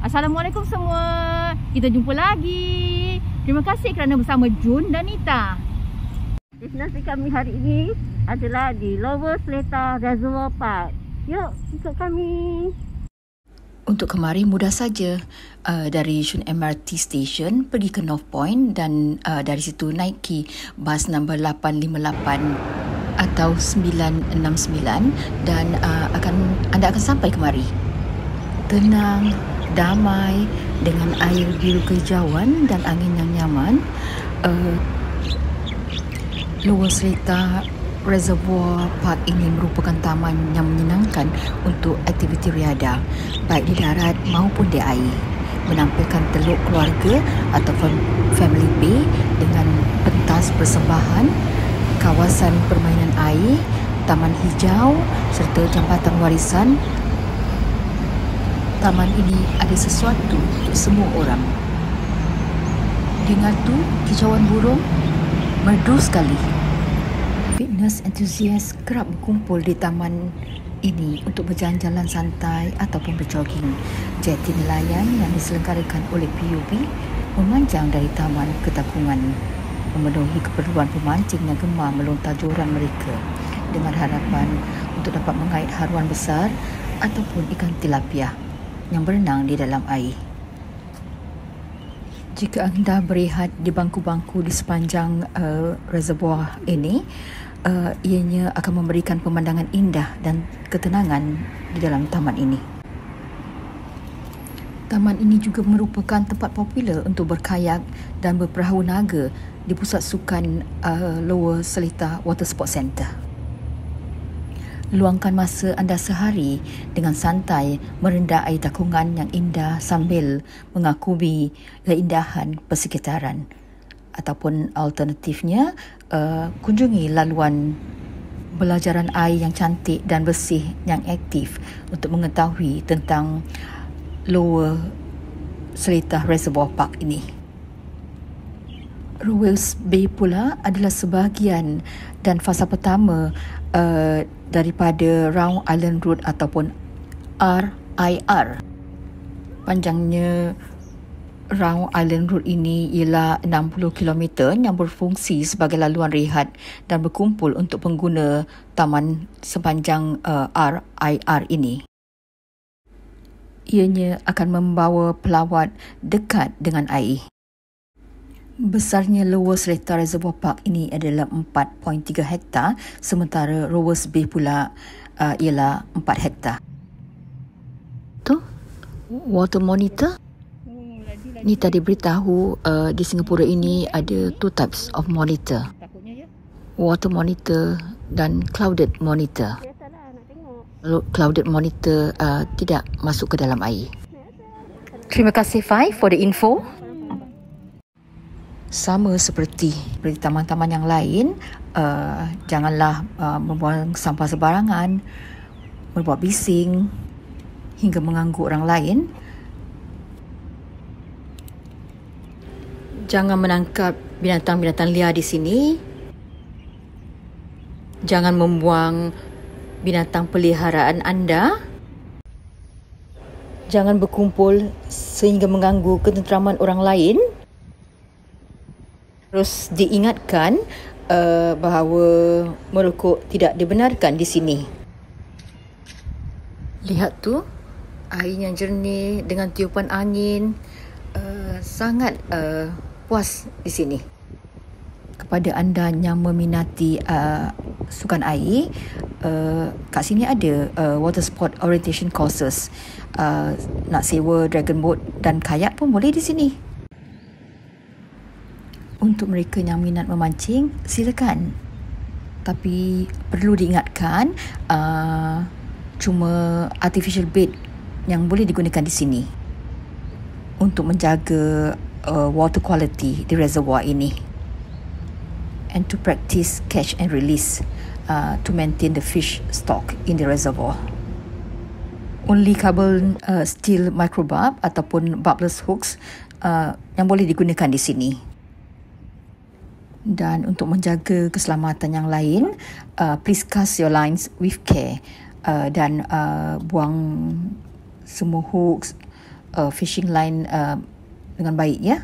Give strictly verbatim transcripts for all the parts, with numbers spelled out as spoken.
Assalamualaikum semua. Kita jumpa lagi. Terima kasih kerana bersama Jun dan Nita. Destinasi kami hari ini adalah di Lower Seletar Reservoir Park. Yuk, ikut kami. Untuk kemari mudah saja. Uh, dari Yishun M R T Station pergi ke North Point dan uh, dari situ naiki bas nombor lapan lima lapan atau sembilan enam sembilan dan uh, akan anda akan sampai kemari. Tenang, damai dengan air biru kehijauan dan angin yang nyaman. Uh, Lower Seletar Reservoir Park ini merupakan taman yang menyenangkan untuk aktiviti riadah, baik di darat maupun di air. Menampilkan teluk keluarga ataupun family bay dengan pentas persembahan, kawasan permainan air, taman hijau serta jambatan warisan. Taman ini ada sesuatu untuk semua orang. Dengar tu kicauan burung, merdu sekali. Fitness enthusiast kerap berkumpul di taman ini untuk berjalan-jalan santai ataupun berjoging. Jeti nelayan yang diselenggarakan oleh P U B memanjang dari taman ke takungan, memenuhi keperluan pemancing yang gemar melontar joran mereka dengan harapan untuk dapat mengait haruan besar ataupun ikan tilapia yang berenang di dalam air. Jika anda berehat di bangku-bangku di sepanjang uh, reservoir ini, uh, ianya akan memberikan pemandangan indah dan ketenangan di dalam taman ini. Taman ini juga merupakan tempat popular untuk berkayak dan berperahu naga di pusat sukan uh, Lower Seletar Water Sport Centre. Luangkan masa anda sehari dengan santai merendah air takungan yang indah sambil mengagumi keindahan persekitaran. Ataupun alternatifnya, uh, kunjungi laluan belajaran air yang cantik dan bersih yang aktif untuk mengetahui tentang Lower Seletar Reservoir Park ini. Rowells Bay pula adalah sebahagian dan fasa pertama uh, daripada Round Island Road ataupun R I R. Panjangnya Round Island Road ini ialah enam puluh kilometer yang berfungsi sebagai laluan rehat dan berkumpul untuk pengguna taman sepanjang uh, R I R ini. Ianya akan membawa pelawat dekat dengan air. Besarnya Lower Seletar Reservoir Park ini adalah empat perpuluhan tiga hektar, sementara Rowells Bay pula uh, ialah empat hektar. Tu, water monitor. Ni tadi beritahu uh, di Singapura ini ada two types of monitor. Water monitor dan clouded monitor. Clouded monitor uh, tidak masuk ke dalam air. Terima kasih Fai for the info. Sama seperti seperti taman-taman yang lain, uh, janganlah uh, membuang sampah sembarangan, berbuat bising hingga mengganggu orang lain. Jangan menangkap binatang-binatang liar di sini. Jangan membuang binatang peliharaan anda. Jangan berkumpul sehingga mengganggu ketenteraman orang lain. Terus diingatkan uh, bahawa merokok tidak dibenarkan di sini. Lihat tu, air yang jernih dengan tiupan angin, uh, sangat uh, puas di sini. Kepada anda yang meminati uh, sukan air, uh, kat sini ada uh, water sport orientation courses. Uh, nak sewa dragon boat dan kayak pun boleh di sini. Untuk mereka yang minat memancing, silakan. Tapi perlu diingatkan, uh, cuma artificial bait yang boleh digunakan di sini untuk menjaga uh, water quality di reservoir ini. And to practice catch and release uh, to maintain the fish stock in the reservoir. Only carbon uh, steel microbarb ataupun barbless hooks uh, yang boleh digunakan di sini. Dan untuk menjaga keselamatan yang lain, uh, please cast your lines with care uh, dan uh, buang semua hooks uh, fishing line uh, dengan baik ya.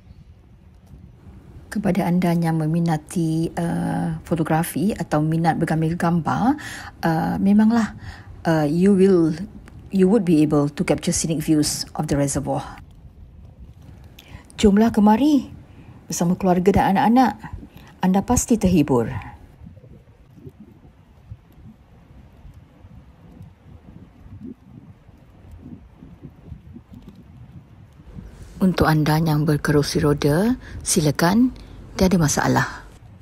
Kepada anda yang meminati uh, fotografi atau minat bergambar gambar, uh, memanglah uh, you will you would be able to capture scenic views of the reservoir. Jomlah kemari bersama keluarga dan anak-anak. Anda pasti terhibur. Untuk anda yang berkerusi roda, silakan, tiada masalah.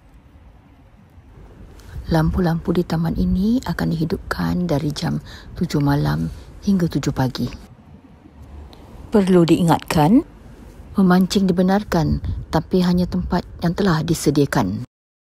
Lampu-lampu di taman ini akan dihidupkan dari jam tujuh malam hingga tujuh pagi. Perlu diingatkan, memancing dibenarkan, tapi hanya tempat yang telah disediakan.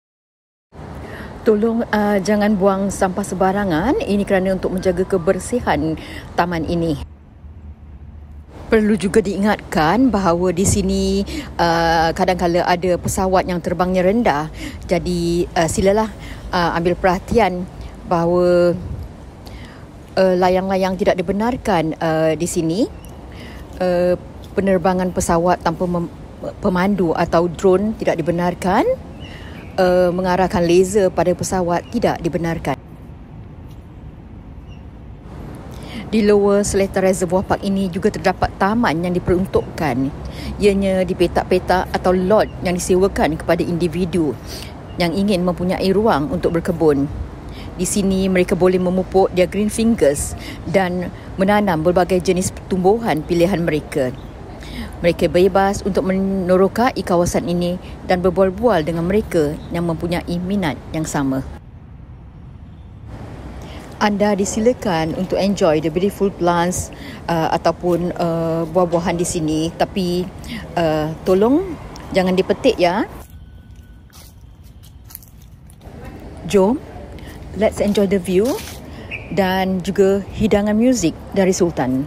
Tolong uh, jangan buang sampah sembarangan, ini kerana untuk menjaga kebersihan taman ini. Perlu juga diingatkan bahawa di sini uh, kadang-kala ada pesawat yang terbangnya rendah. Jadi uh, silalah uh, ambil perhatian bahawa uh, layang-layang tidak dibenarkan uh, di sini. Uh, penerbangan pesawat tanpa mem- pemandu atau drone tidak dibenarkan. Uh, mengarahkan laser pada pesawat tidak dibenarkan. Di Lower Seletar Reservoir Park ini juga terdapat taman yang diperuntukkan. Ianya di petak-petak atau lot yang disewakan kepada individu yang ingin mempunyai ruang untuk berkebun. Di sini mereka boleh memupuk their green fingers dan menanam berbagai jenis tumbuhan pilihan mereka. Mereka bebas untuk menerokai kawasan ini dan berbual-bual dengan mereka yang mempunyai minat yang sama. Anda disilakan untuk enjoy the beautiful plants uh, ataupun uh, buah-buahan di sini, tapi uh, tolong jangan dipetik ya. Jom, let's enjoy the view dan juga hidangan muzik dari Sultan.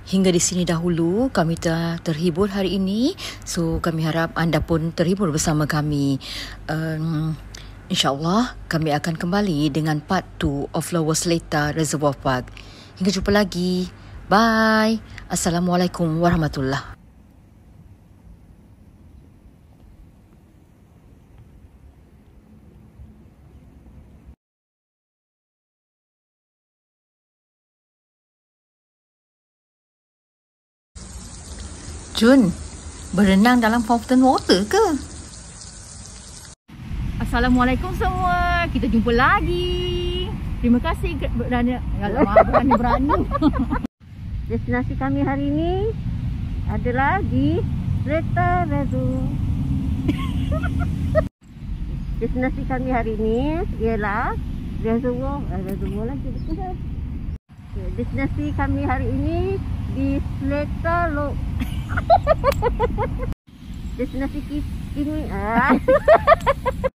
Hingga di sini dahulu kami telah terhibur hari ini. So kami harap anda pun terhibur bersama kami. Um, InsyaAllah kami akan kembali dengan part two of Lower Seletar Reservoir Park. Hingga jumpa lagi. Bye. Assalamualaikum warahmatullahi. Jun, berenang dalam fountain water ke? Assalamualaikum semua. Kita jumpa lagi. Terima kasih kerana alamak berani-berani. Destinasi kami hari ini adalah di Seletar Reservoir. Destinasi kami hari ini ialah Reservoir, eh, Reservoir lagi betul. Okay, destinasi kami hari ini di Seletar Lo. Destinasi kini ah.